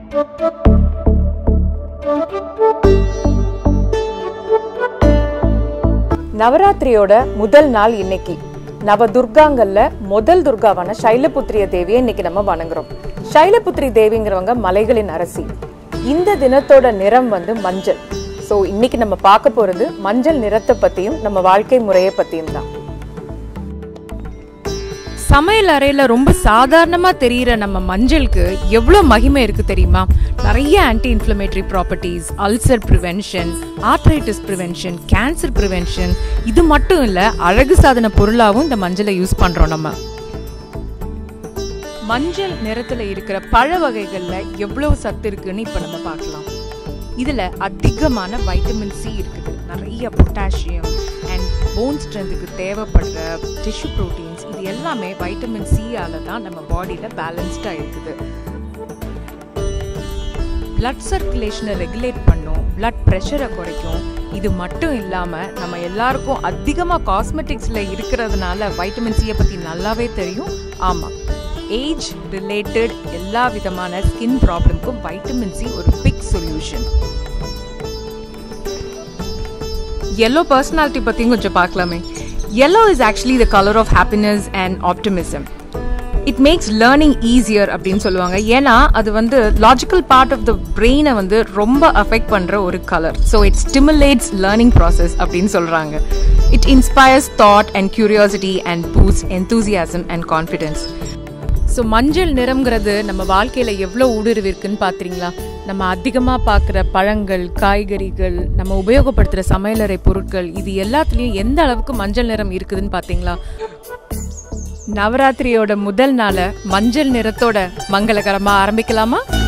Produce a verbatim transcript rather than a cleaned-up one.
நவராத்திரியோட முதல் நாள் இன்னைக்கு. நவ துர்காங்கள்ல முதல் துர்காவான ஷைலபுத்ரிய தேவியை இன்னைக்கு நம்ம வணங்குறோம். ஷைலபுத்ரி தேவிங்கிறவங்க மலைகளின் அரசி. இந்த தினத்தோட நிறம் வந்து மஞ்சள். ஸோ இன்னைக்கு நம்ம பார்க்க போறது மஞ்சள் நிறத்தை பத்தியும் நம்ம வாழ்க்கை முறையை பத்தியும் தான். சமையல் அறையில ரொம்ப சாதாரணமா தெரிகிற நம்ம மஞ்சளுக்கு எவ்வளோ மகிமை இருக்கு தெரியுமா? நிறைய anti inflammatory properties, ulcer prevention, arthritis prevention, cancer prevention, இது மட்டும் இல்ல அழகு சாதன பொருளாகவும் இந்த மஞ்சளை யூஸ் பண்றோம். நம்ம மஞ்சள் நிறத்துல இருக்கிற பழ வகைகள்ல எவ்வளவு சத்து இருக்குன்னு இப்ப நம்ம பார்க்கலாம். இதுல அதிகமான வைட்டமின் சி இருக்குது, நிறைய பொட்டாசியம் அண்ட் போன் ஸ்ட்ரென்த்துக்கு தேவைப்படுற டிஷ்யூ ப்ரோட்டீன்ஸ், இது எல்லாமே வைட்டமின் சியால தான் நம்ம பாடியில பேலன்ஸ்டா இருக்குது. பிளட் சர்க்குலேஷனை ரெகுலேட் பண்ணும், பிளட் ப்ரெஷரை குறைக்கும். இது மட்டும் இல்லாம நம்ம எல்லாருக்கும் அதிகமா காஸ்மெட்டிக்ஸ்ல இருக்கிறதுனால வைட்டமின் சியை பத்தி நல்லாவே தெரியும். ஆமா, ஏஜ் ரிலேட்டட் எல்லா விதமான ஸ்கின் ப்ராப்ளம்க்கும் வைட்டமின் சி ஒரு பிக் சொல்யூஷன். Yellow personality பத்தியும் கொஞ்சம் பார்க்கலாமே. Yellow is actually the color of happiness and optimism. It makes learning easier அப்படின்னு சொல்லுவாங்க. ஏன்னா அது வந்து லாஜிக்கல் பார்ட் ஆஃப் த பிரெயினை வந்து ரொம்ப அஃபெக்ட் பண்ற ஒரு கலர். So it stimulates learning process அப்படின்னு சொல்றாங்க. It inspires thought and curiosity and boost enthusiasm and confidence. So மஞ்சள் நிறம்ங்கிறது நம்ம வாழ்க்கையில எவ்வளோ ஊடுருவி இருக்குன்னு பார்க்குறீங்களா? நம்ம அதிகமாக பார்க்குற பழங்கள், காய்கறிகள், நம்ம உபயோகப்படுத்துகிற சமையலறை பொருட்கள், இது எல்லாத்துலேயும் எந்த அளவுக்கு மஞ்சள் நிறம் இருக்குதுன்னு பார்த்தீங்களா? நவராத்திரியோட முதல் நாளை மஞ்சள் நிறத்தோட மங்களகரமாக ஆரம்பிக்கலாமா?